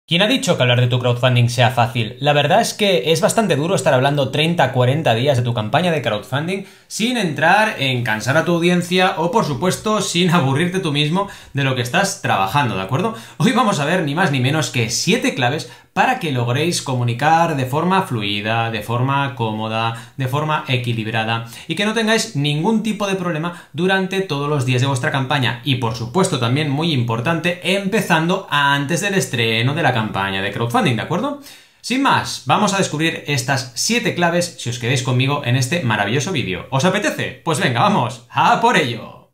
¿Quién ha dicho que hablar de tu crowdfunding sea fácil? La verdad es que es bastante duro estar hablando 30-40 días de tu campaña de crowdfunding sin entrar en cansar a tu audiencia o, por supuesto, sin aburrirte tú mismo de lo que estás trabajando, ¿de acuerdo? Hoy vamos a ver ni más ni menos que 7 claves para que logréis comunicar de forma fluida, de forma cómoda, de forma equilibrada y que no tengáis ningún tipo de problema durante todos los días de vuestra campaña y, por supuesto, también muy importante, empezando antes del estreno de la campaña de crowdfunding, ¿de acuerdo? Sin más, vamos a descubrir estas 7 claves si os quedáis conmigo en este maravilloso vídeo. ¿Os apetece? Pues venga, vamos ¡a por ello!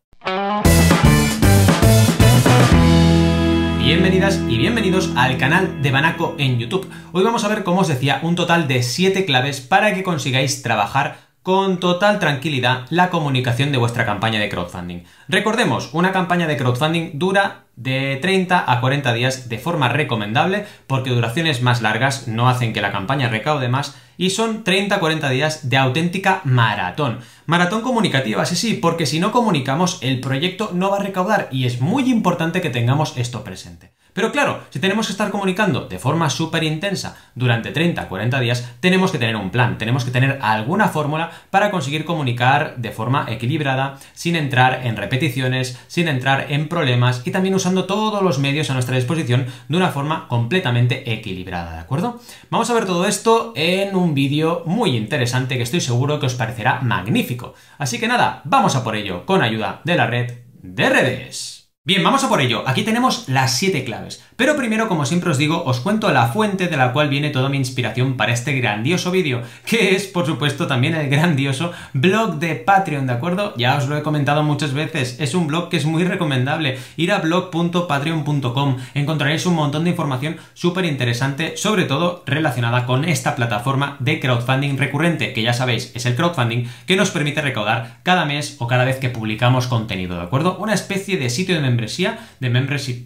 Bienvenidas y bienvenidos al canal de Banaco en YouTube. Hoy vamos a ver, como os decía, un total de 7 claves para que consigáis trabajar con total tranquilidad la comunicación de vuestra campaña de crowdfunding. Recordemos, una campaña de crowdfunding dura de 30 a 40 días de forma recomendable porque duraciones más largas no hacen que la campaña recaude más y son 30 a 40 días de auténtica maratón. Maratón comunicativa, sí, porque si no comunicamos el proyecto no va a recaudar y es muy importante que tengamos esto presente. Pero claro, si tenemos que estar comunicando de forma súper intensa durante 30 a 40 días, tenemos que tener un plan, tenemos que tener alguna fórmula para conseguir comunicar de forma equilibrada, sin entrar en repeticiones, sin entrar en problemas y también usando todos los medios a nuestra disposición de una forma completamente equilibrada, ¿de acuerdo? Vamos a ver todo esto en un vídeo muy interesante que estoy seguro que os parecerá magnífico. Así que nada, vamos a por ello con ayuda de la red de redes. Bien, vamos a por ello. Aquí tenemos las 7 claves. Pero primero, como siempre os digo, os cuento la fuente de la cual viene toda mi inspiración para este grandioso vídeo, que es, por supuesto, también el grandioso blog de Patreon, ¿de acuerdo? Ya os lo he comentado muchas veces, es un blog que es muy recomendable. Ir a blog.patreon.com, encontraréis un montón de información súper interesante, sobre todo relacionada con esta plataforma de crowdfunding recurrente, que ya sabéis, es el crowdfunding que nos permite recaudar cada mes o cada vez que publicamos contenido, ¿de acuerdo? Una especie de sitio de membresía, de membership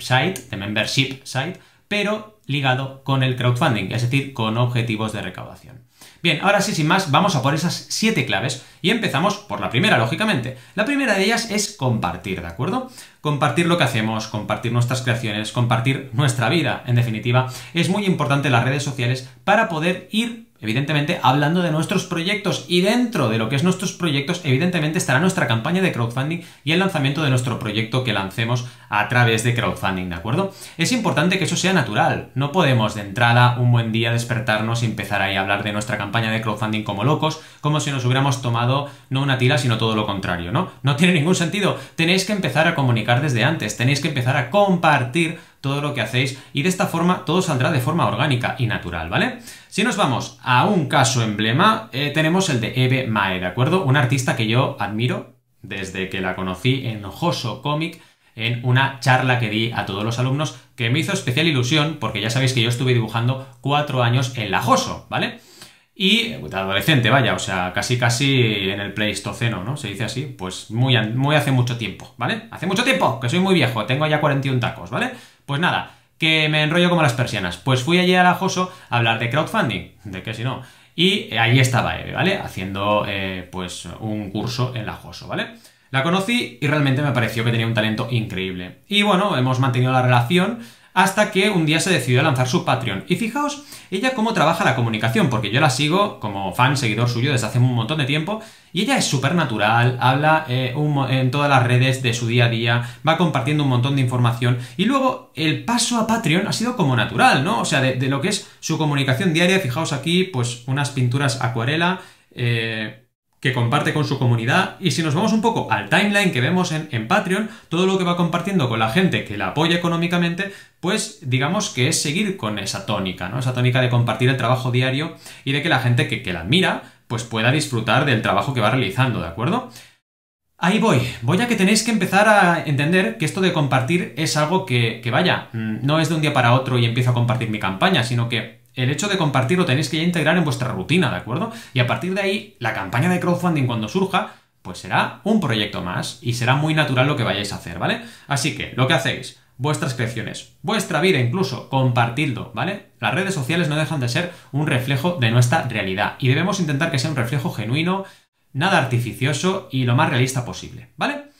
site, pero ligado con el crowdfunding, es decir, con objetivos de recaudación. Bien, ahora sí, sin más, vamos a por esas 7 claves y empezamos por la primera, lógicamente. La primera de ellas es compartir, ¿de acuerdo? Compartir lo que hacemos, compartir nuestras creaciones, compartir nuestra vida, en definitiva, es muy importante en las redes sociales para poder ir, evidentemente, hablando de nuestros proyectos y dentro de lo que es nuestros proyectos, evidentemente, estará nuestra campaña de crowdfunding y el lanzamiento de nuestro proyecto que lancemos a través de crowdfunding, ¿de acuerdo? Es importante que eso sea natural. No podemos de entrada un buen día despertarnos y empezar ahí a hablar de nuestra campaña de crowdfunding como locos, como si nos hubiéramos tomado no una tira, sino todo lo contrario, ¿no? No tiene ningún sentido. Tenéis que empezar a comunicar desde antes, tenéis que empezar a compartir todo lo que hacéis y de esta forma todo saldrá de forma orgánica y natural, ¿vale? Si nos vamos a un caso emblema, tenemos el de Eve Mae, ¿de acuerdo? Una artista que yo admiro desde que la conocí en Hoso Comic, en una charla que di a todos los alumnos que me hizo especial ilusión porque ya sabéis que yo estuve dibujando 4 años en la Hoso, ¿vale? Y de adolescente, vaya, o sea, casi en el Pleistoceno, ¿no? Se dice así, pues muy hace mucho tiempo, ¿vale? Hace mucho tiempo, que soy muy viejo, tengo ya 41 tacos, ¿vale? Pues nada, que me enrollo como las persianas. Pues fui allí a la Hoso a hablar de crowdfunding, de qué si no. Y allí estaba Eve, ¿vale? Haciendo, pues, un curso en la Hoso, ¿vale? La conocí y realmente me pareció que tenía un talento increíble. Y bueno, hemos mantenido la relación hasta que un día se decidió a lanzar su Patreon. Y fijaos ella cómo trabaja la comunicación, porque yo la sigo como fan, seguidor suyo desde hace un montón de tiempo, y ella es súper natural, habla en todas las redes de su día a día, va compartiendo un montón de información, y luego el paso a Patreon ha sido como natural, ¿no? O sea, de lo que es su comunicación diaria, fijaos aquí, pues unas pinturas acuarela, que comparte con su comunidad, y si nos vamos un poco al timeline que vemos en Patreon, todo lo que va compartiendo con la gente que la apoya económicamente, pues digamos que es seguir con esa tónica, ¿no? Esa tónica de compartir el trabajo diario y de que la gente que la admira, pues pueda disfrutar del trabajo que va realizando, ¿de acuerdo? Ahí voy a que tenéis que empezar a entender que esto de compartir es algo que vaya, no es de un día para otro y empiezo a compartir mi campaña, sino que el hecho de compartir lo tenéis que ya integrar en vuestra rutina, ¿de acuerdo? Y a partir de ahí, la campaña de crowdfunding cuando surja, pues será un proyecto más y será muy natural lo que vayáis a hacer, ¿vale? Así que, lo que hacéis, vuestras creaciones, vuestra vida incluso, compartidlo, ¿vale? Las redes sociales no dejan de ser un reflejo de nuestra realidad y debemos intentar que sea un reflejo genuino, nada artificioso y lo más realista posible, ¿vale?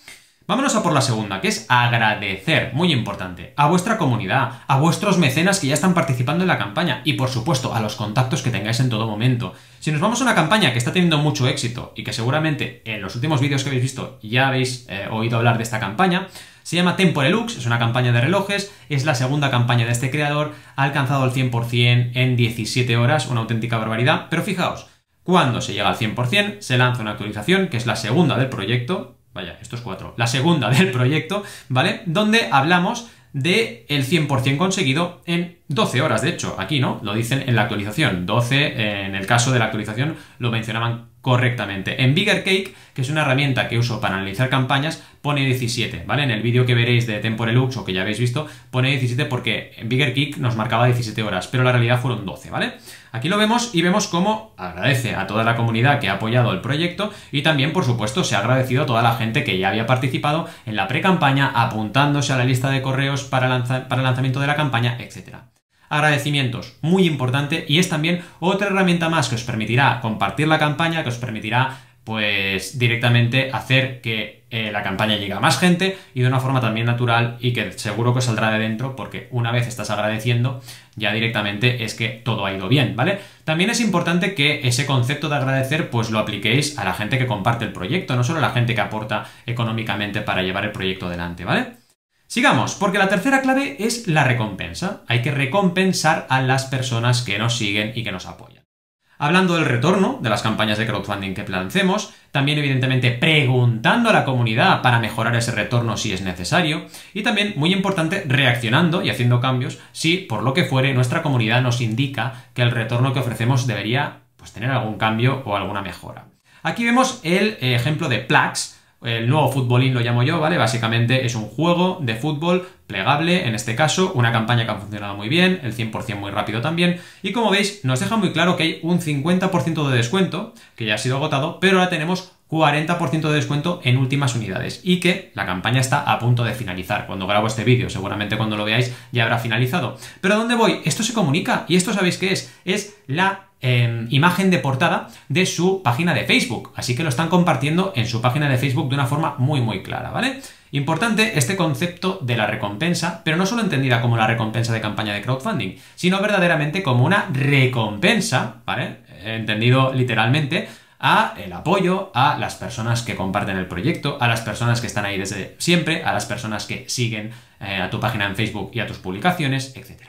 Vámonos a por la segunda, que es agradecer, muy importante, a vuestra comunidad, a vuestros mecenas que ya están participando en la campaña y, por supuesto, a los contactos que tengáis en todo momento. Si nos vamos a una campaña que está teniendo mucho éxito y que seguramente en los últimos vídeos que habéis visto ya habéis oído hablar de esta campaña, se llama Temporelux, es una campaña de relojes, es la segunda campaña de este creador, ha alcanzado el 100% en 17 horas, una auténtica barbaridad, pero fijaos, cuando se llega al 100% se lanza una actualización, que es la segunda del proyecto. Vaya, esto es 4. La segunda del proyecto, ¿vale? Donde hablamos del 100% conseguido en 12 horas, de hecho, aquí, ¿no? Lo dicen en la actualización. 12, en el caso de la actualización, lo mencionaban correctamente. En BiggerCake, que es una herramienta que uso para analizar campañas, pone 17, ¿vale? En el vídeo que veréis de Temporelux, o que ya habéis visto, pone 17 porque en BiggerCake nos marcaba 17 horas, pero la realidad fueron 12, ¿vale? Aquí lo vemos y vemos cómo agradece a toda la comunidad que ha apoyado el proyecto y también, por supuesto, se ha agradecido a toda la gente que ya había participado en la pre-campaña, apuntándose a la lista de correos para el lanzamiento de la campaña, etc. Agradecimientos, muy importante, y es también otra herramienta más que os permitirá compartir la campaña, que os permitirá pues directamente hacer que la campaña llegue a más gente y de una forma también natural y que seguro que os saldrá de dentro porque una vez estás agradeciendo ya directamente es que todo ha ido bien, ¿vale? También es importante que ese concepto de agradecer pues lo apliquéis a la gente que comparte el proyecto, no solo a la gente que aporta económicamente para llevar el proyecto adelante, ¿vale? Sigamos, porque la tercera clave es la recompensa. Hay que recompensar a las personas que nos siguen y que nos apoyan. Hablando del retorno de las campañas de crowdfunding que lancemos, también evidentemente preguntando a la comunidad para mejorar ese retorno si es necesario, y también, muy importante, reaccionando y haciendo cambios si, por lo que fuere, nuestra comunidad nos indica que el retorno que ofrecemos debería pues, tener algún cambio o alguna mejora. Aquí vemos el ejemplo de Plax. El nuevo futbolín lo llamo yo, ¿vale? Básicamente es un juego de fútbol plegable, en este caso, una campaña que ha funcionado muy bien, el 100% muy rápido también, y como veis, nos deja muy claro que hay un 50% de descuento, que ya ha sido agotado, pero ahora tenemos 40% de descuento en últimas unidades, y que la campaña está a punto de finalizar. Cuando grabo este vídeo, seguramente cuando lo veáis ya habrá finalizado. ¿Pero a dónde voy? Esto se comunica, y esto ¿sabéis qué es? Es la imagen de portada de su página de Facebook, así que lo están compartiendo en su página de Facebook de una forma muy muy clara, ¿vale? Importante este concepto de la recompensa, pero no solo entendida como la recompensa de campaña de crowdfunding, sino verdaderamente como una recompensa, ¿vale? Entendido literalmente, a el apoyo a las personas que comparten el proyecto, a las personas que están ahí desde siempre, a las personas que siguen a tu página en Facebook y a tus publicaciones, etc.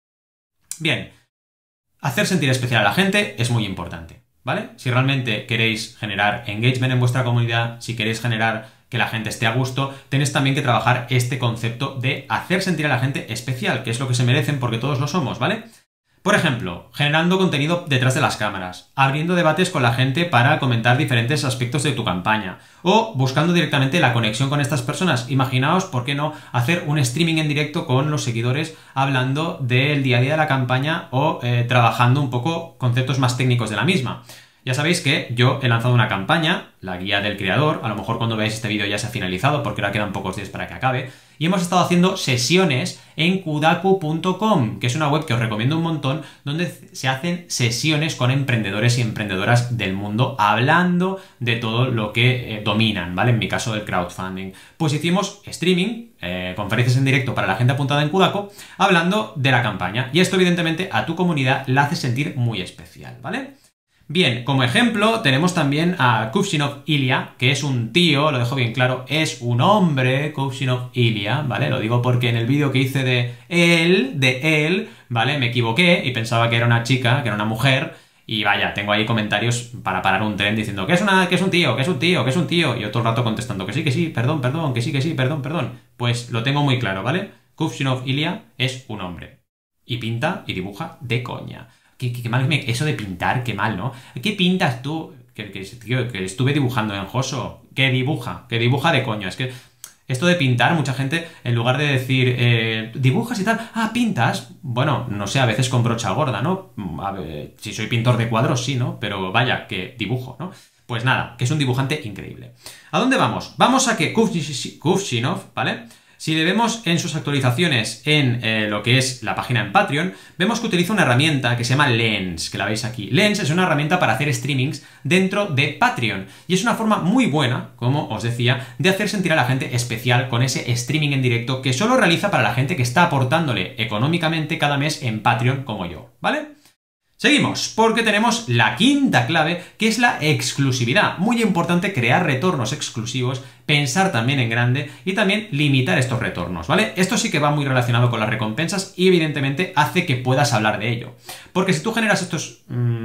Bien. Hacer sentir especial a la gente es muy importante, ¿vale? Si realmente queréis generar engagement en vuestra comunidad, si queréis generar que la gente esté a gusto, tenéis también que trabajar este concepto de hacer sentir a la gente especial, que es lo que se merecen porque todos lo somos, ¿vale? Por ejemplo, generando contenido detrás de las cámaras, abriendo debates con la gente para comentar diferentes aspectos de tu campaña, o buscando directamente la conexión con estas personas. Imaginaos, ¿por qué no hacer un streaming en directo con los seguidores hablando del día a día de la campaña o trabajando un poco conceptos más técnicos de la misma? Ya sabéis que yo he lanzado una campaña, la guía del creador, a lo mejor cuando veáis este vídeo ya se ha finalizado porque ahora quedan pocos días para que acabe, y hemos estado haciendo sesiones en kudaku.com, que es una web que os recomiendo un montón, donde se hacen sesiones con emprendedores y emprendedoras del mundo hablando de todo lo que dominan, ¿vale? En mi caso del crowdfunding. Pues hicimos streaming, conferencias en directo para la gente apuntada en Kudaku, hablando de la campaña, y esto evidentemente a tu comunidad la hace sentir muy especial, ¿vale? Bien, como ejemplo tenemos también a Kuvshinov Ilya, que es un tío, lo dejo bien claro, es un hombre, Kuvshinov Ilya, ¿vale? Lo digo porque en el vídeo que hice de él, ¿vale? Me equivoqué y pensaba que era una chica, que era una mujer, y vaya, tengo ahí comentarios para parar un tren diciendo que es un tío, y otro rato contestando que sí, perdón, que sí, perdón. Pues lo tengo muy claro, ¿vale? Kuvshinov Ilya es un hombre. Y pinta y dibuja de coña. Qué mal eso de pintar, qué mal, ¿no? ¿Qué pintas tú? Que estuve dibujando en Joso. Que dibuja de coño. Es que esto de pintar, mucha gente, en lugar de decir dibujas y tal, pintas. Bueno, no sé, a veces con brocha gorda, ¿no? A ver, si soy pintor de cuadros, sí, ¿no? Pero vaya, que dibujo, ¿no? Pues nada, que es un dibujante increíble. ¿A dónde vamos? Vamos a que Kuvshinov, ¿vale? Si le vemos en sus actualizaciones en lo que es la página en Patreon, vemos que utiliza una herramienta que se llama Lens, que la veis aquí. Lens es una herramienta para hacer streamings dentro de Patreon y es una forma muy buena, como os decía, de hacer sentir a la gente especial con ese streaming en directo que solo realiza para la gente que está aportándole económicamente cada mes en Patreon como yo, ¿vale? Seguimos, porque tenemos la quinta clave, que es la exclusividad. Muy importante crear retornos exclusivos, pensar también en grande y también limitar estos retornos, ¿vale? Esto sí que va muy relacionado con las recompensas y evidentemente hace que puedas hablar de ello. Porque si tú generas estas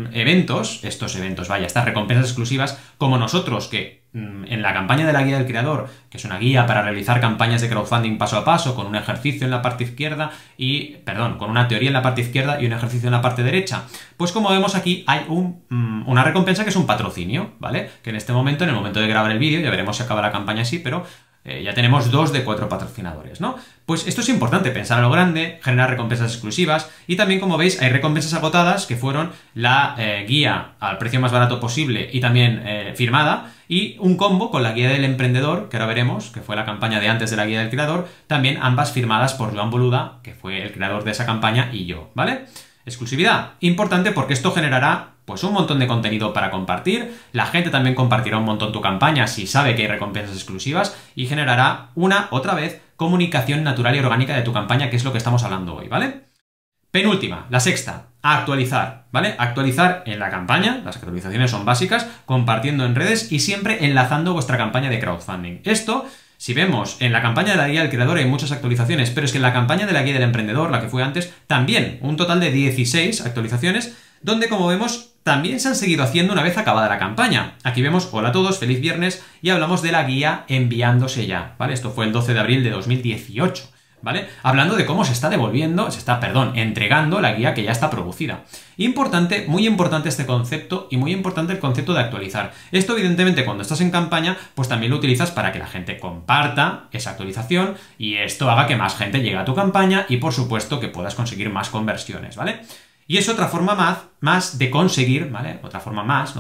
recompensas exclusivas, como nosotros que en la campaña de la guía del creador, que es una guía para realizar campañas de crowdfunding paso a paso, con un ejercicio en la parte izquierda con una teoría en la parte izquierda y un ejercicio en la parte derecha, pues como vemos aquí hay una recompensa que es un patrocinio, ¿vale? Que en este momento, en el momento de grabar el vídeo, ya veremos si acaba la campaña así, pero ya tenemos 2 de 4 patrocinadores, ¿no? Pues esto es importante, pensar a lo grande, generar recompensas exclusivas y también, como veis, hay recompensas agotadas que fueron la guía al precio más barato posible y también firmada y un combo con la guía del emprendedor, que ahora veremos, que fue la campaña de antes de la guía del creador, también ambas firmadas por Joan Boluda, que fue el creador de esa campaña, y yo, ¿vale? Exclusividad, importante porque esto generará pues un montón de contenido para compartir, la gente también compartirá un montón tu campaña si sabe que hay recompensas exclusivas y generará otra vez, comunicación natural y orgánica de tu campaña, que es lo que estamos hablando hoy, ¿vale? Penúltima, la sexta, actualizar, ¿vale? Actualizar en la campaña, las actualizaciones son básicas, compartiendo en redes y siempre enlazando vuestra campaña de crowdfunding. Esto, si vemos en la campaña de la guía del creador hay muchas actualizaciones, pero es que en la campaña de la guía del emprendedor, la que fue antes, también un total de 16 actualizaciones, donde como vemos también se han seguido haciendo una vez acabada la campaña. Aquí vemos, hola a todos, feliz viernes, y hablamos de la guía enviándose ya, ¿vale? Esto fue el 12 de abril de 2018, ¿vale? Hablando de cómo se está entregando la guía que ya está producida. Importante, muy importante este concepto y muy importante el concepto de actualizar. Esto evidentemente cuando estás en campaña, pues también lo utilizas para que la gente comparta esa actualización y esto haga que más gente llegue a tu campaña y por supuesto que puedas conseguir más conversiones, ¿vale? Y es otra forma más de conseguir, ¿vale? Otra forma más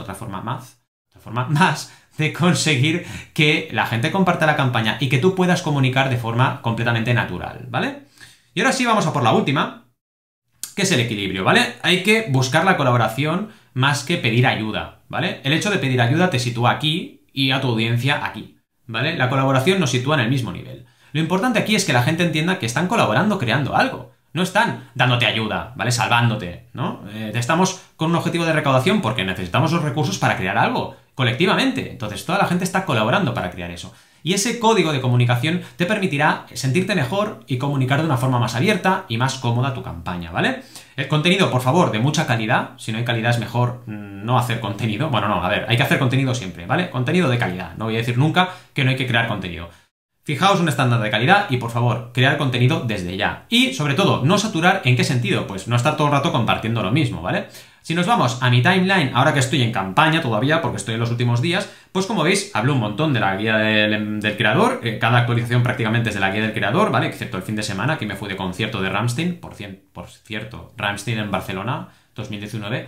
de conseguir que la gente comparta la campaña y que tú puedas comunicar de forma completamente natural, ¿vale? Y ahora sí vamos a por la última, que es el equilibrio, ¿vale? Hay que buscar la colaboración más que pedir ayuda, ¿vale? El hecho de pedir ayuda te sitúa aquí y a tu audiencia aquí, ¿vale? La colaboración nos sitúa en el mismo nivel. Lo importante aquí es que la gente entienda que están colaborando creando algo. No están dándote ayuda, ¿vale? Salvándote, ¿no? Estamos con un objetivo de recaudación porque necesitamos los recursos para crear algo, colectivamente. Entonces, toda la gente está colaborando para crear eso. Y ese código de comunicación te permitirá sentirte mejor y comunicar de una forma más abierta y más cómoda tu campaña, ¿vale? El contenido, por favor, de mucha calidad. Si no hay calidad es mejor no hacer contenido. Bueno, no, a ver, hay que hacer contenido siempre, ¿vale? Contenido de calidad. No voy a decir nunca que no hay que crear contenido. Fijaos un estándar de calidad y, por favor, crear contenido desde ya. Y, sobre todo, no saturar. ¿En qué sentido? Pues no estar todo el rato compartiendo lo mismo, ¿vale? Si nos vamos a mi timeline, ahora que estoy en campaña todavía, porque estoy en los últimos días, pues como veis, hablo un montón de la guía del creador. Cada actualización prácticamente es de la guía del creador, ¿vale? Excepto el fin de semana, que me fui de concierto de Rammstein. Por cierto, Rammstein en Barcelona, 2019.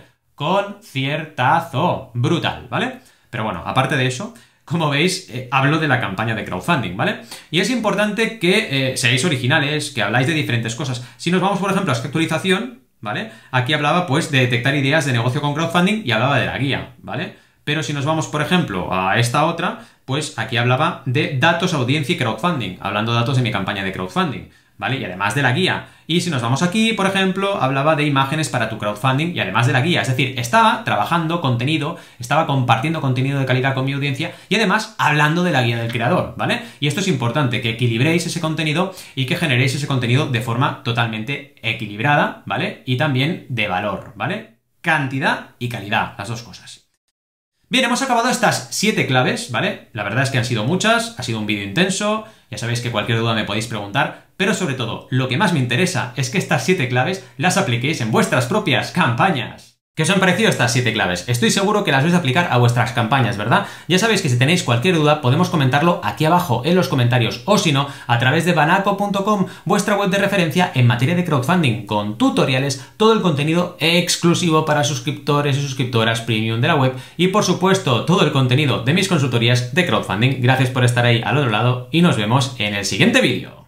Conciertazo. Brutal, ¿vale? Pero bueno, aparte de eso, como veis, hablo de la campaña de crowdfunding, ¿vale? Y es importante que seáis originales, que habláis de diferentes cosas. Si nos vamos, por ejemplo, a esta actualización, ¿vale? Aquí hablaba, pues, de detectar ideas de negocio con crowdfunding y hablaba de la guía, ¿vale? Pero si nos vamos, por ejemplo, a esta otra, pues aquí hablaba de datos, audiencia y crowdfunding, hablando de datos de mi campaña de crowdfunding, ¿vale? Y además de la guía. Y si nos vamos aquí, por ejemplo, hablaba de imágenes para tu crowdfunding y además de la guía. Es decir, estaba trabajando contenido, estaba compartiendo contenido de calidad con mi audiencia y además hablando de la guía del creador, ¿vale? Y esto es importante, que equilibréis ese contenido y que generéis ese contenido de forma totalmente equilibrada, ¿vale? Y también de valor, ¿vale? Cantidad y calidad, las dos cosas. Bien, hemos acabado estas 7 claves, ¿vale? La verdad es que han sido muchas, ha sido un vídeo intenso, ya sabéis que cualquier duda me podéis preguntar, pero sobre todo, lo que más me interesa es que estas 7 claves las apliquéis en vuestras propias campañas. ¿Qué os han parecido estas 7 claves? Estoy seguro que las vais a aplicar a vuestras campañas, ¿verdad? Ya sabéis que si tenéis cualquier duda podemos comentarlo aquí abajo en los comentarios o si no, a través de banaco.com, vuestra web de referencia en materia de crowdfunding, con tutoriales, todo el contenido exclusivo para suscriptores y suscriptoras premium de la web y por supuesto todo el contenido de mis consultorías de crowdfunding. Gracias por estar ahí al otro lado y nos vemos en el siguiente vídeo.